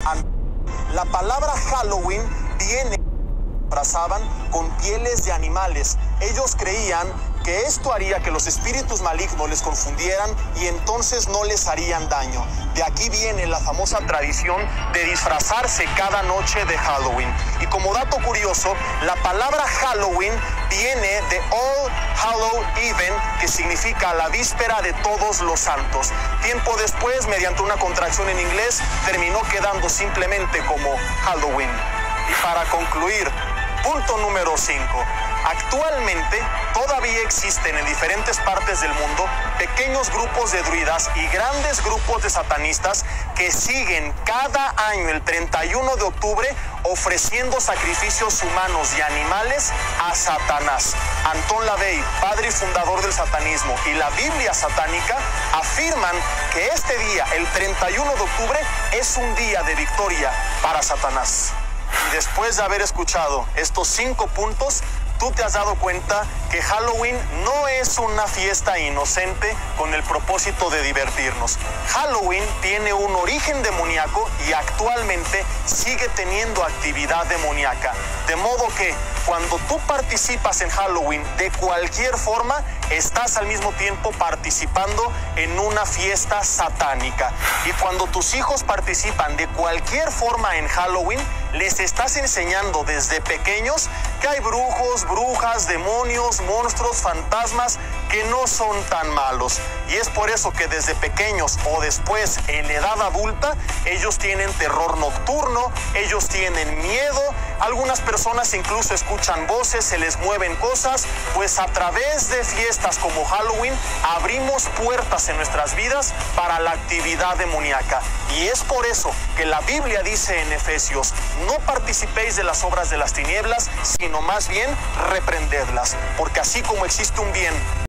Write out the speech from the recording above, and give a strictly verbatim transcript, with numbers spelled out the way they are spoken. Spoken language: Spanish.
La palabra Halloween viene disfrazaban con pieles de animales. Ellos creían que esto haría que los espíritus malignos les confundieran y entonces no les harían daño. De aquí viene la famosa tradición de disfrazarse cada noche de Halloween. Y como dato curioso, la palabra Halloween viene de All Hallow Even, que significa la víspera de todos los santos. Tiempo después, mediante una contracción en inglés, terminó quedando simplemente como Halloween. Y para concluir, punto número cinco. Actualmente todavía existen en diferentes partes del mundo pequeños grupos de druidas y grandes grupos de satanistas que siguen cada año el treinta y uno de octubre ofreciendo sacrificios humanos y animales a Satanás. Anton LaVey, padre y fundador del satanismo, y la Biblia satánica afirman que este día, el treinta y uno de octubre, es un día de victoria para Satanás. Y después de haber escuchado estos cinco puntos, tú te has dado cuenta que Halloween no es una fiesta inocente con el propósito de divertirnos. Halloween tiene un origen demoníaco y actualmente sigue teniendo actividad demoníaca. De modo que cuando tú participas en Halloween de cualquier forma, estás al mismo tiempo participando en una fiesta satánica. Y cuando tus hijos participan de cualquier forma en Halloween, les estás enseñando desde pequeños que hay brujos, brujas, demonios, monstruos, fantasmas que no son tan malos. Y es por eso que desde pequeños o después en edad adulta, ellos tienen terror nocturno, ellos tienen miedo, algunas personas incluso escuchan voces, se les mueven cosas, pues a través de fiestas como Halloween abrimos puertas en nuestras vidas para la actividad demoníaca. Y es por eso que la Biblia dice en Efesios: no participéis de las obras de las tinieblas, sino más bien reprendedlas, porque así como existe un bien